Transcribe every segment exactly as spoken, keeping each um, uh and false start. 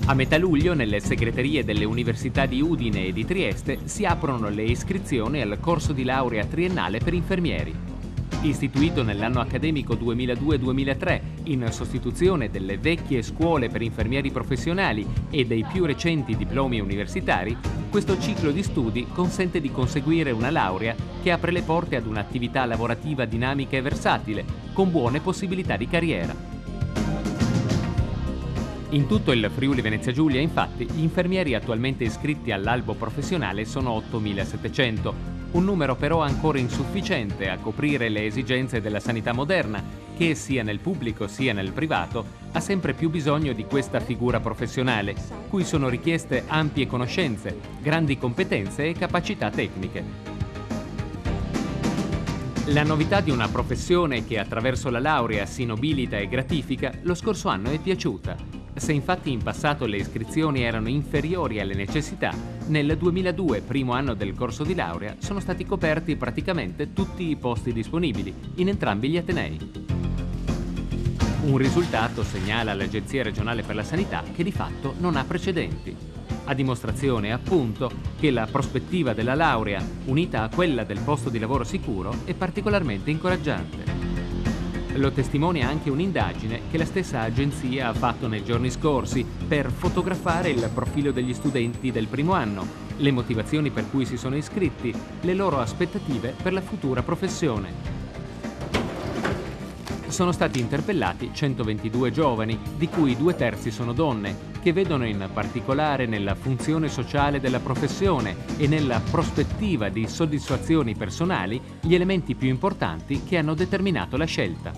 A metà luglio, nelle segreterie delle università di Udine e di Trieste, si aprono le iscrizioni al corso di laurea triennale per infermieri. Istituito nell'anno accademico duemiladue duemilatré in sostituzione delle vecchie scuole per infermieri professionali e dei più recenti diplomi universitari, questo ciclo di studi consente di conseguire una laurea che apre le porte ad un'attività lavorativa dinamica e versatile, con buone possibilità di carriera. In tutto il Friuli Venezia Giulia, infatti, gli infermieri attualmente iscritti all'albo professionale sono ottomilasettecento, un numero però ancora insufficiente a coprire le esigenze della sanità moderna, che sia nel pubblico sia nel privato ha sempre più bisogno di questa figura professionale, cui sono richieste ampie conoscenze, grandi competenze e capacità tecniche. La novità di una professione che attraverso la laurea si nobilita e gratifica lo scorso anno è piaciuta. Se infatti in passato le iscrizioni erano inferiori alle necessità, nel duemiladue, primo anno del corso di laurea, sono stati coperti praticamente tutti i posti disponibili, in entrambi gli atenei. Un risultato, segnala l'Agenzia regionale per la sanità, che di fatto non ha precedenti. A dimostrazione, appunto, che la prospettiva della laurea, unita a quella del posto di lavoro sicuro, è particolarmente incoraggiante. Lo testimonia anche un'indagine che la stessa agenzia ha fatto nei giorni scorsi per fotografare il profilo degli studenti del primo anno, le motivazioni per cui si sono iscritti, le loro aspettative per la futura professione. Sono stati interpellati centoventidue giovani, di cui due terzi sono donne, che vedono in particolare nella funzione sociale della professione e nella prospettiva di soddisfazioni personali gli elementi più importanti che hanno determinato la scelta.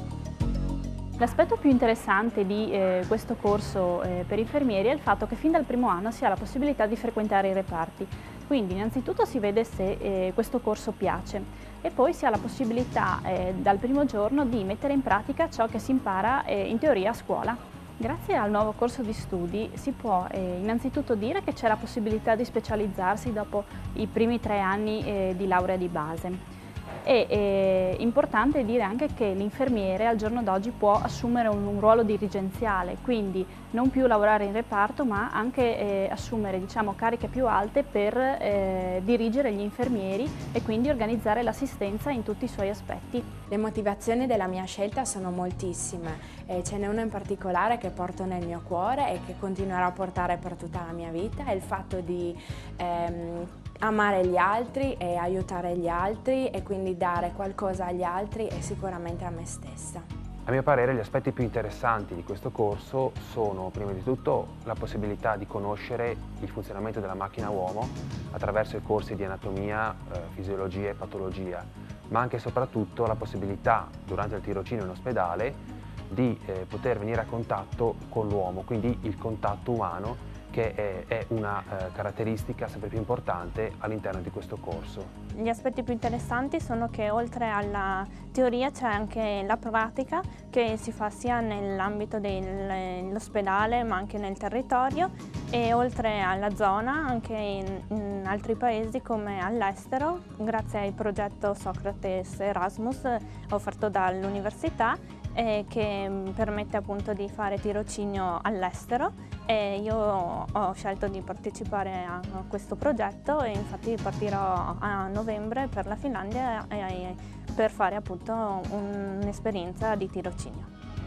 L'aspetto più interessante di eh, questo corso eh, per infermieri è il fatto che fin dal primo anno si ha la possibilità di frequentare i reparti. Quindi innanzitutto si vede se eh, questo corso piace e poi si ha la possibilità eh, dal primo giorno di mettere in pratica ciò che si impara eh, in teoria a scuola. Grazie al nuovo corso di studi si può eh, innanzitutto dire che c'è la possibilità di specializzarsi dopo i primi tre anni eh, di laurea di base. È eh, importante dire anche che l'infermiere al giorno d'oggi può assumere un, un ruolo dirigenziale, quindi non più lavorare in reparto ma anche eh, assumere, diciamo, cariche più alte per eh, dirigere gli infermieri e quindi organizzare l'assistenza in tutti i suoi aspetti. Le motivazioni della mia scelta sono moltissime, eh, ce n'è una in particolare che porto nel mio cuore e che continuerò a portare per tutta la mia vita, è il fatto di ehm, amare gli altri e aiutare gli altri e quindi dare qualcosa agli altri e sicuramente a me stessa. A mio parere gli aspetti più interessanti di questo corso sono prima di tutto la possibilità di conoscere il funzionamento della macchina uomo attraverso i corsi di anatomia, eh, fisiologia e patologia, ma anche e soprattutto la possibilità durante il tirocinio in ospedale di eh, poter venire a contatto con l'uomo, quindi il contatto umano, che è, è una eh, caratteristica sempre più importante all'interno di questo corso. Gli aspetti più interessanti sono che oltre alla teoria c'è anche la pratica che si fa sia nell'ambito dell'ospedale ma anche nel territorio e oltre alla zona anche in, in altri paesi come all'estero grazie al progetto Socrates Erasmus offerto dall'università eh, che permette appunto di fare tirocinio all'estero e io ho scelto di partecipare a questo progetto e infatti partirò a novembre per la Finlandia e per fare appunto un'esperienza di tirocinio.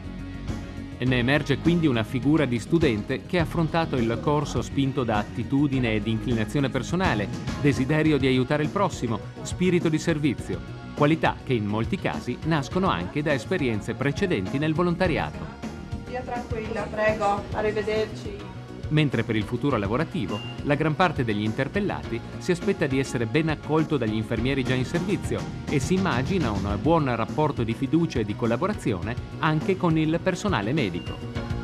Ne emerge quindi una figura di studente che ha affrontato il corso spinto da attitudine ed inclinazione personale, desiderio di aiutare il prossimo, spirito di servizio, qualità che in molti casi nascono anche da esperienze precedenti nel volontariato. Stia tranquilla, prego, arrivederci. Mentre per il futuro lavorativo, la gran parte degli interpellati si aspetta di essere ben accolto dagli infermieri già in servizio e si immagina un buon rapporto di fiducia e di collaborazione anche con il personale medico.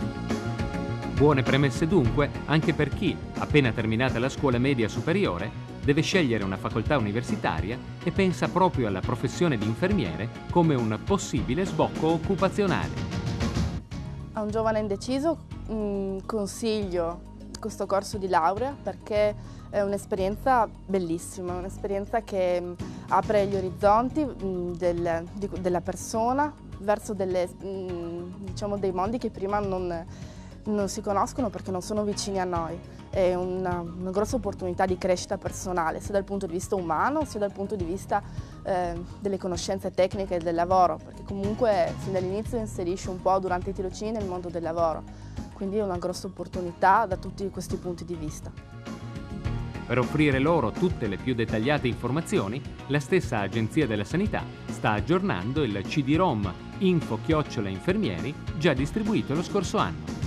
Buone premesse dunque anche per chi, appena terminata la scuola media superiore, deve scegliere una facoltà universitaria e pensa proprio alla professione di infermiere come un possibile sbocco occupazionale. A un giovane indeciso mh, consiglio questo corso di laurea perché è un'esperienza bellissima, un'esperienza che mh, apre gli orizzonti mh, del, di, della persona verso delle, mh, diciamo, dei mondi che prima non, non si conoscono perché non sono vicini a noi. È una, una grossa opportunità di crescita personale, sia dal punto di vista umano, sia dal punto di vista eh, delle conoscenze tecniche e del lavoro, perché comunque fin dall'inizio inserisce un po' durante i tirocini nel mondo del lavoro. Quindi è una grossa opportunità da tutti questi punti di vista. Per offrire loro tutte le più dettagliate informazioni, la stessa Agenzia della Sanità sta aggiornando il C D-ROM info chiocciola infermieri già distribuito lo scorso anno.